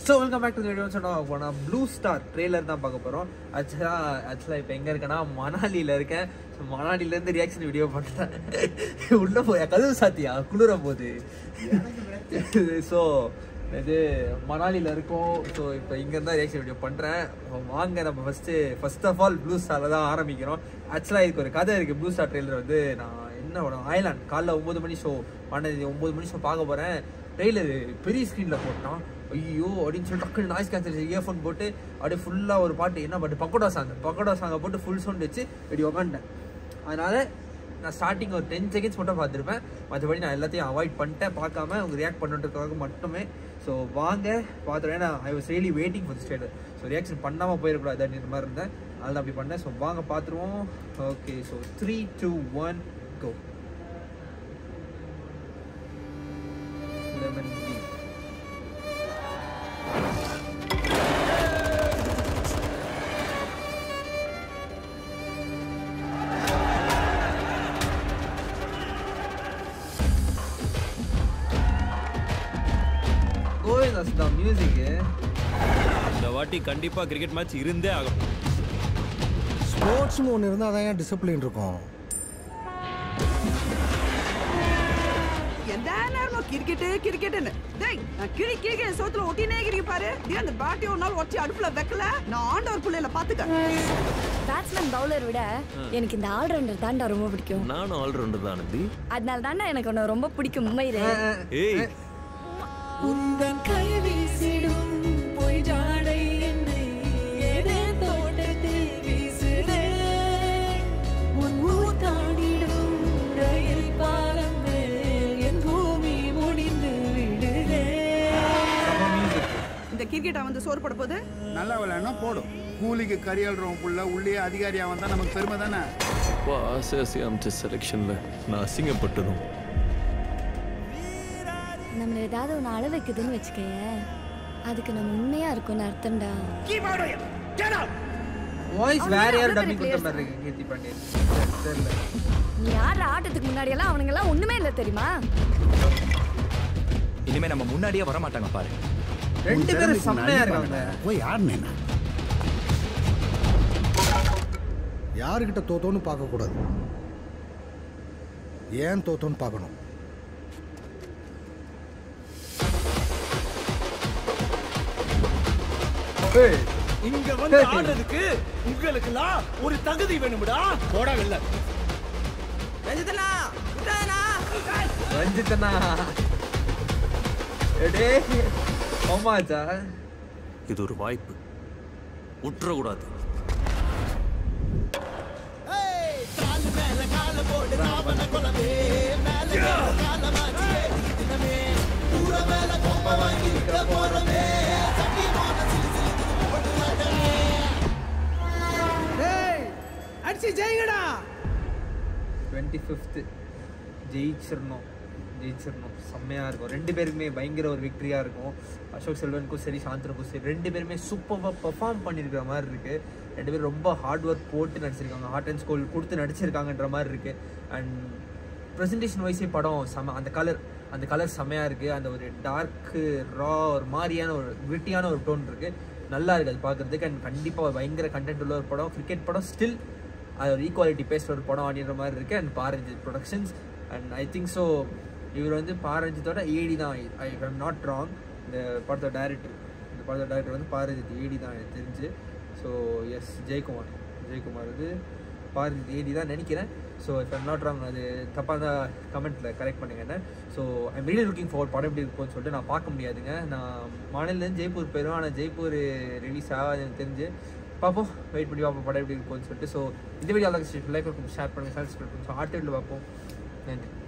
So welcome back to the video. சொன்னால் Blue Star trailer தான் பார்க்க போகிறோம். ஆக்சுவலாக இப்போ எங்கே இருக்கேன்னா மணாலியில் இருக்கேன். ஸோ மணாலிலேருந்து ரியாக்ஷன் வீடியோ பண்ணுறேன். உள்ளே போய் கதவு சாத்தியா குளிர போகுது. ஸோ இது மணாலியில் இருக்கோம். ஸோ இப்போ இங்கேருந்து தான் ரியாக்ஷன் வீடியோ பண்ணுறேன். வாங்க நம்ம ஃபர்ஸ்ட் ஆஃப் ஆல் ப்ளூ ஸ்டாரில் தான் ஆரம்பிக்கிறோம். ஆக்சுவலாக இதுக்கு ஒரு கதை இருக்குது. ப்ளூ ஸ்டார் ட்ரெய்லர் வந்து நான் என்ன படம் ஐலாண்ட் காலைல 9 மணி ஷோ 9 மணி ஷோ பார்க்க போகிறேன். ட்ரெய்லர் பெரிய ஸ்க்ரீனில் போட்டான். ஐயோ அப்படின்னு சொல்லிட்டு டக்குனு நாய்ஸ் கேன்சல் இயர்ஃபோன் போட்டு அப்படியே ஃபுல்லாக ஒரு பாட்டு என்ன பாட்டு பக்கோடா சாங்கை போட்டு ஃபுல் சவுண்ட் வச்சு இப்படி உக்காண்டேன். அதனால் நான் ஸ்டார்டிங் ஒரு 10 செகண்ட்ஸ் மட்டும் பார்த்துருப்பேன். மற்றபடி நான் எல்லாத்தையும் அவாய்ட் பண்ணிட்டேன், பார்க்காம அவங்க ரியாக்ட் பண்ணுறதுக்காக மட்டுமே. ஸோ வாங்க பார்த்துருவேன். ஏன்னா I was really waiting for the trailer. So reaction பண்ணாமல் போயிடக்கூடாது அப்படின்ற மாதிரி இருந்தேன். அதனால் அப்படி பண்ணேன். ஸோ வாங்க பார்த்துருவோம். Okay, so 3, 2, 1 go. Lemon tea. Oh, that's the music. இந்த வாட்டி கண்டிப்பா கிரிக்கெட் மேட்ச் இருந்தே ஆகும். ஸ்போர்ட்ஸ் ஒன்று இருந்தால் தான் டிசிப்ளின் இருக்கும். எந்த நேரமும் கிரிக்கெட்டுன்னு டேய் நான் கிரிக்கெட் சோத்துல ஒட்டினே கிரிக்கெட் பாரு. டேய் அந்த பேட்டை ஒரு நாள் ஒட்டி அடுப்புல வைக்கல நான் ஆண்டவர் புள்ளையில பாத்துக்க. பேட்ஸ்மேன் பவுலர் விட எனக்கு இந்த ஆல்ரவுண்டர் தாண்டா ரொம்ப பிடிக்கும். நானும் ஆல்ரவுண்டர் தான் நந்தி. அதனால தாண்டா எனக்கு உன்னை ரொம்ப பிடிக்கும். உண்மையிலே ஏய் உந்தன் கை வீசிடும் போய் ஜாடை என்னை ஏதே தோட்டத்தில் வீசுதே உன் ஊர் தாண்டிடும் ரயில் பாலம் மேல் என் பூமி முடிந்து விடுதே. இந்த கிரிக்கெட்டா வந்து சோறு போட போது நல்லா விளையாடனா போடும். கூலிக்கு கரியல்றோம் புள்ள உள்ளே அதிகாரியா வந்தா நமக்கு பெருமை தானே. ஆசை அமைச்ச செலெக்ஷன்ல நான் அசிங்கப்பட்டதும் நம்ம ஏதாவது ஒன்று அள வைக்குதுன்னு வச்சுக்கேன், அதுக்கு நம்ம உண்மையா இருக்கும்னு அர்த்தம்டா. வாய்ஸ் வேற யார் டப்பிங் கொடுத்த மாதிரி இருக்கு. கீர்த்தி பாண்டியன் தெரியல. நீ யார் ஆட்டத்துக்கு முன்னாடி எல்லாம் அவனுங்க எல்லாம் ஒண்ணுமே இல்ல தெரியுமா? இனிமே நம்ம முன்னாடியே வர மாட்டாங்க பாரு. ரெண்டு பேரும் செம்மையா இருக்காங்க. போய் யாருன்னு யாருக்கிட்ட தோத்தோன்னு பார்க்கக்கூடாது, ஏன் தோத்தோன்னு பார்க்கணும். இங்க வந்து ஆடுறதுக்கு உங்களுக்குலாம் ஒரு தகுதி வேணும்டா. போடா வெல்ல. ரஞ்சிதனா எடே ஓமாச்சா. இது ஒரு வாய்ப்பு, உற்ற கூடாது. அடிச்சு ஜெயிங்கடா. 25th ஜெயிச்சிடணும். செம்மையாக இருக்கும். ரெண்டு பேருக்குமே பயங்கர ஒரு விக்டரியாக இருக்கும். அசோக் செல்வனுக்கும் சரி சாந்தனுக்கும் சரி ரெண்டு பேருமே சூப்பராக பெர்ஃபார்ம் பண்ணியிருக்கிற மாதிரி இருக்குது. ரெண்டு பேரும் ரொம்ப ஹார்ட் ஒர்க் போட்டு நடிச்சிருக்காங்க, ஹார்ட் அண்ட் ஸ்கோல் கொடுத்து நடிச்சிருக்காங்கன்ற மாதிரி இருக்குது. அண்ட் ப்ரெசன்டேஷன் வைஸே படம் அந்த கலர் செம்மையாக இருக்குது. அந்த ஒரு டார்க்கு ஒரு மாதிரியான ஒரு கிரிட்டியான ஒரு டோன் இருக்குது. நல்லா இருக்குது அது பார்க்குறதுக்கு. அண்ட் கண்டிப்பாக ஒரு பயங்கர கண்டென்ட் உள்ள ஒரு படம், கிரிக்கெட் படம். ஸ்டில் அது ஒரு ஈக்குவாலிட்டி பேஸ்ட் ஒரு படம் அப்படின்ற மாதிரி இருக்குது. And Pa Ranjith productions. And I think so இவர் வந்து பாரஞ்சித்தோட ஏடி தான். I am not wrong. இந்த படத்தோட டைரக்டர் வந்து பாரஞ்சித் ஏடி தான் எனக்கு தெரிஞ்சு. ஸோ எஸ் ஜெயக்குமார் வந்து பாரஞ்சித் ஏடி தான் நினைக்கிறேன். So if I'm not wrong, அது தப்பாக தான் கமெண்ட்டில் கரெக்ட் பண்ணுங்க என்ன. So I'm really looking forward. படம் எப்படி இருக்கும்னு சொல்லிட்டு நான் பார்க்க முடியாதுங்க. நான் மாநிலேருந்து ஜெய்ப்பூர் போயிடுவேன். ஆனால் ஜெய்ப்பூர் ரிலீஸ் ஆகாது எனக்கு தெரிஞ்சு. பார்ப்போம், வெயிட் பண்ணி பார்ப்போம் படம் எப்படி இருக்கும்னு சொல்லிட்டு. ஸோ இந்த வீடியோ லைக் ஷேர் பண்ணுங்கள், சப்ஸ்கிரைப் பண்ணுங்கள். ஸோ ஆர்டிவில் பார்ப்போம். நன்றி.